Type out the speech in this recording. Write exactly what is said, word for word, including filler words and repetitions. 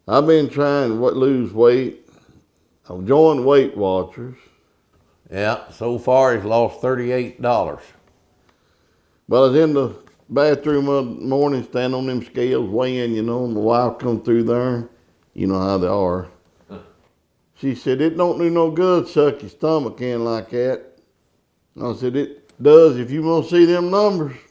I've been trying to lose weight. I've joined Weight Watchers. Yeah, so far he's lost thirty-eight dollars. But I was in the bathroom one morning, standing on them scales, weighing, you know, and my wife come through there. You know how they are. She said, it don't do no good suck your stomach in like that. I said, it does if you want to see them numbers.